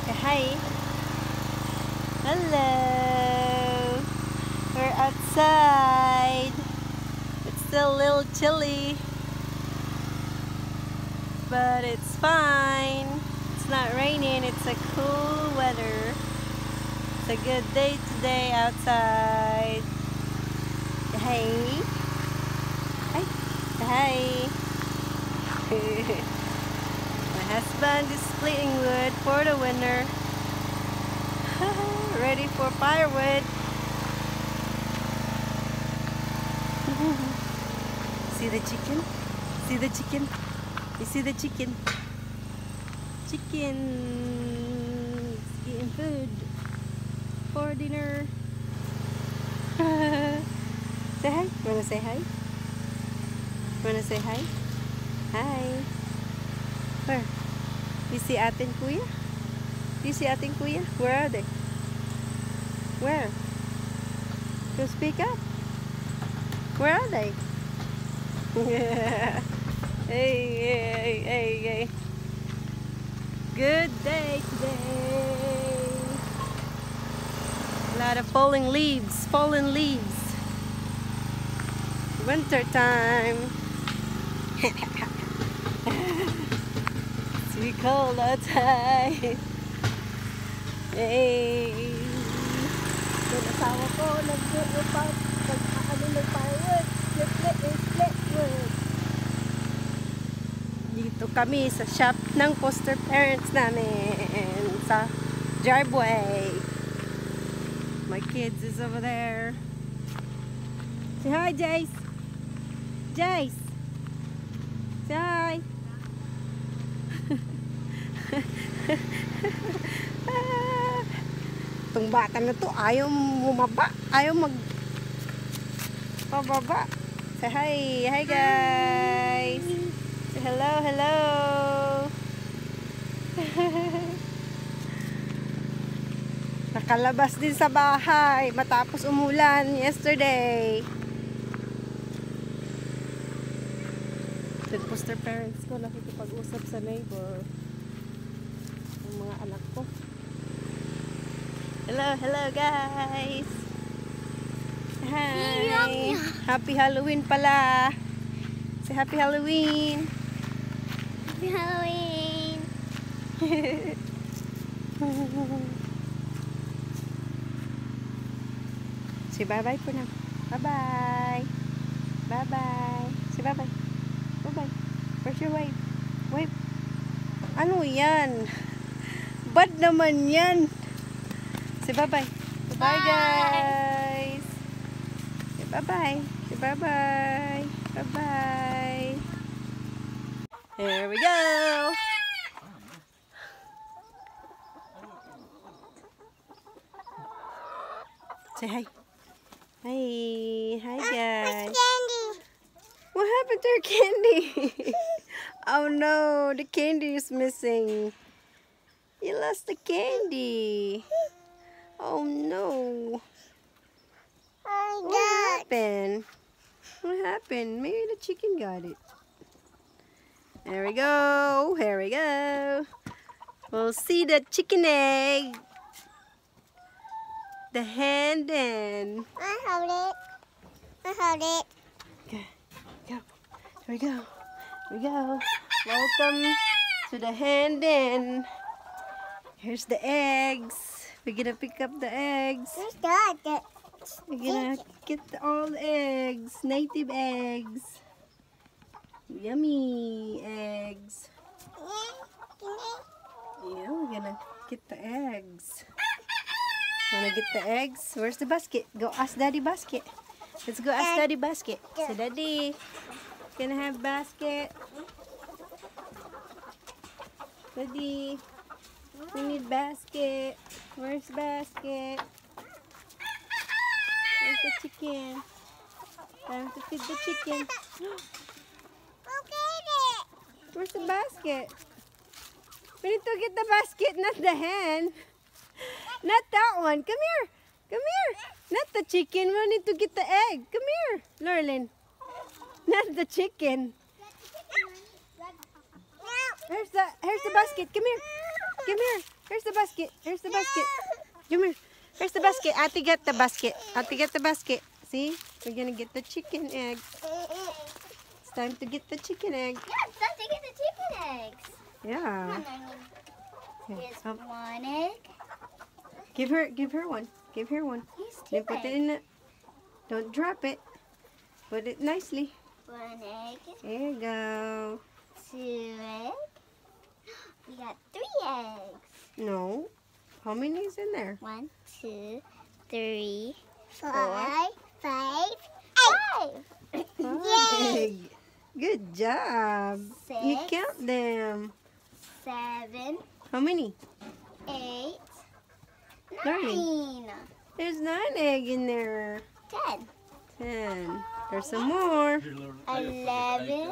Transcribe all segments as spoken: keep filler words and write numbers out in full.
Say hi. Hello. We're outside. It's still a little chilly, but it's fine. It's not raining. It's a cool weather. It's a good day today outside. Say hi. Hi. Say hi. My husband is splitting wood for the winter. Ready for firewood. See the chicken? See the chicken? You see the chicken? Chicken is getting food for dinner. Say hi. Wanna say hi? Wanna say hi? Hi. Where? You see Ate and Kuya? Do you see Ate and Kuya? Where are they? Where? Go speak up. Where are they? Hey, hey, hey, hey. Good day today. A lot of falling leaves, fallen leaves. Winter time. It's too cold outside. Hey. Yung asawa ko, nag-upang, nag-ano ng firewood. Split, split, split wood. Dito kami sa shop ng foster parents namin. Sa driveway. My kids is over there. Say hi, Jace. Jace. Say hi. Itong bata na to ayaw bumaba, ayaw mag pababa. Say hi, hi guys. Say hello, hello. Nakalabas din sa bahay matapos umulan yesterday. Foster parents ko nakikipag-usap sa neighbor. Ang mga anak ko. Hello, hello guys. Hi. Happy Halloween pala. Say happy Halloween. Happy Halloween. Say bye-bye for now. Bye-bye. Bye-bye. Say bye-bye. Bye-bye. Where's your wave? Wave. Ano yan? Bad naman yan. Say bye-bye. Bye guys. Say bye-bye. Say bye-bye. Bye-bye. Here we go. Say hi. Hi. Hi guys. Candy. What happened to her candy? Oh no, the candy is missing. You lost the candy. Oh no. Oh What God. happened? What happened? Maybe the chicken got it. There we go. Here we go. We'll see the chicken egg. The hen then. I hold it. I hold it. Okay. Go. Here we go. Here we go. Welcome to the hen den. Here's the eggs. We're gonna pick up the eggs. Where's that? We're gonna get all the eggs. Native eggs. Yummy eggs. Yeah, we're gonna get the eggs. Wanna get the eggs? Where's the basket? Go ask Daddy basket. Let's go ask Daddy basket. So Daddy, can I have basket? Daddy, we need basket. Where's basket? Where's the chicken? Time to feed the chicken. Where's the basket? We need to get the basket, not the hen. Not that one. Come here. Come here. Not the chicken. We need to get the egg. Come here, Lorlin. Not the chicken. Here's the here's the basket. Come here. Come here. Here's the basket. Here's the basket. Come here. Here's the basket. Ate, get the basket. Ate, get the basket. See? We're gonna get the chicken eggs. It's time to get the chicken egg. Yeah, it's time to get the chicken eggs. Yeah. Here's Okay. Um, one egg. give her, give her one. Give her one. Here's Then two put it eggs. in the. Don't drop it. Put it nicely. One egg. There you go. Two eggs. We got three eggs. No. How many is in there? One, two, three, four, five, five. Five egg. Good job. You Six. count them. Seven, How many? eight, Darling. nine, There's nine egg in there. ten, Ten. There's some more. eleven,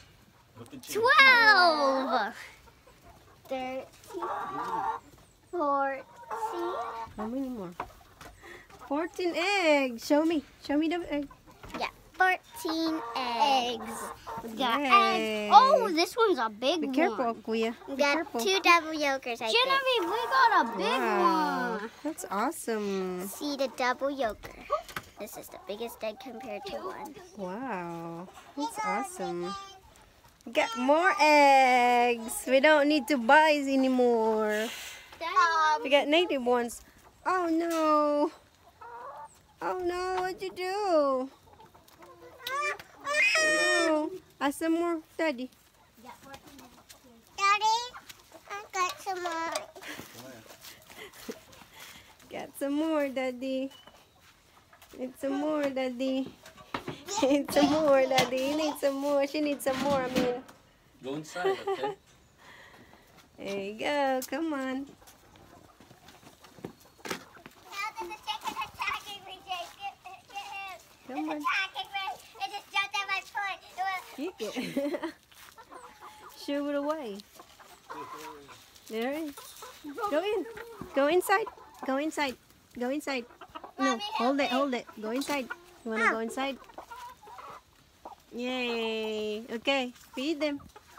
twelve, thirteen, fourteen. How many more? Fourteen eggs. Show me. Show me the egg. Yeah, fourteen eggs. We got Yay. eggs. Oh, this one's a big Be one. careful, Kuya. We Be got careful. two double yolkers, I Genevieve, we got a big Wow. one. That's awesome. See the double yolker. This is the biggest egg compared to one. Wow. That's awesome. We got more eggs. We don't need to buy anymore. We got native ones. Oh no. Oh no, what'd you do? Oh, ask some more, Daddy. Daddy, I got some more. Got some more, Daddy. Need some more, Daddy. Need some more, Daddy. You need some more. She needs some more, I mean. Go inside, okay? There you go. Come on. Now that the chicken attacking me, Jake. Get, get him. Come on. Attacking me. It just jumped at my foot. It was... Kick it. Shoo it away. There it is. Go in. Go inside. Go inside. Go inside. No, Mommy, hold help it. me. Hold it. Go inside. You want to go inside? Yay. Okay. Feed them.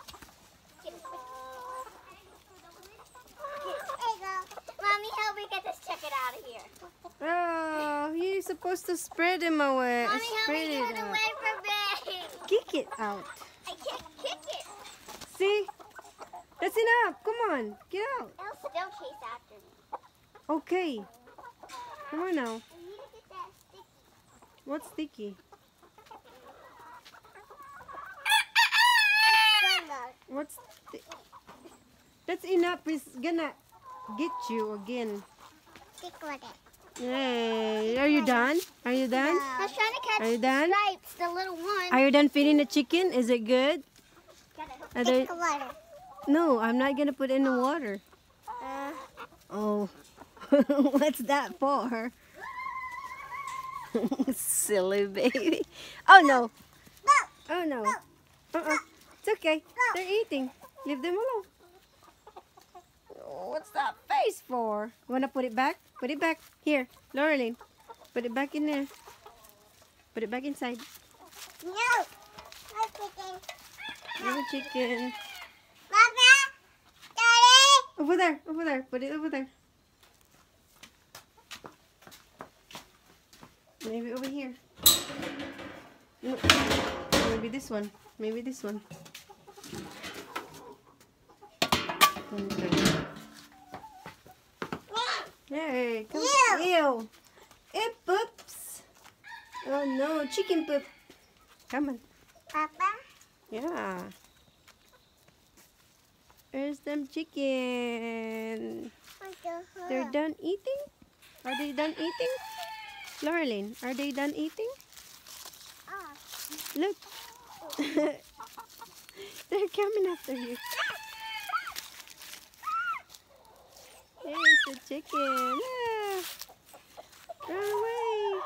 Mommy, help me get this chicken out of here. Oh, you're supposed to spread them away. Mommy, help Spread me it get it out. away from me. Kick it out. I can't kick it. See? That's enough. Come on. Get out. It'll still chase after me. Okay. Come on now. I need to get that sticky. What's sticky? What's sti- That's enough. It's gonna get you again. Stick with it. Yay. Are you done? Are you done? I was trying to catch Are you the done? stripes, the little one. Are you done feeding the chicken? Is it good? Are there... water. No, I'm not gonna put it in the water. Uh, Oh. What's that for? Silly baby. Oh no. Oh no. Uh-uh. It's okay. They're eating. Leave them alone. Oh, what's that face for? You wanna put it back? Put it back. Here, Laureline. Put it back in there. Put it back inside. no. I'm chicken. Little chicken. Mama, Daddy. Over there. Over there. Put it over there. Maybe over here. No. Maybe this one. Maybe this one. Okay. Hey, come Ew. Ew. It poops. Oh no, chicken poop. Come on. Papa. Yeah. There's them chicken. They're done eating? Are they done eating? Laureline, are they done eating? Oh. Look. They're coming after you. There's the chicken. Ah. Run away.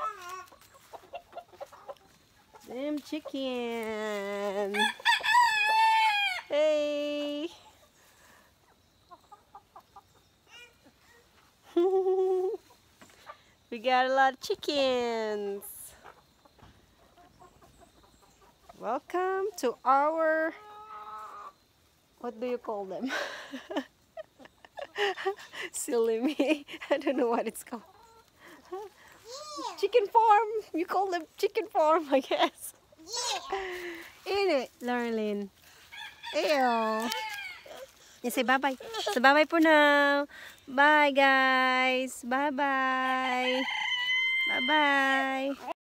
Them chicken. Hey. We got a lot of chickens. Welcome to our, what do you call them? Silly me. I don't know what it's called. Chicken farm. You call them chicken farm, I guess. Yeah. Ain't it, Laurelyn? Ew. You say bye-bye. So bye-bye for now. Bye, guys. Bye-bye. Bye-bye.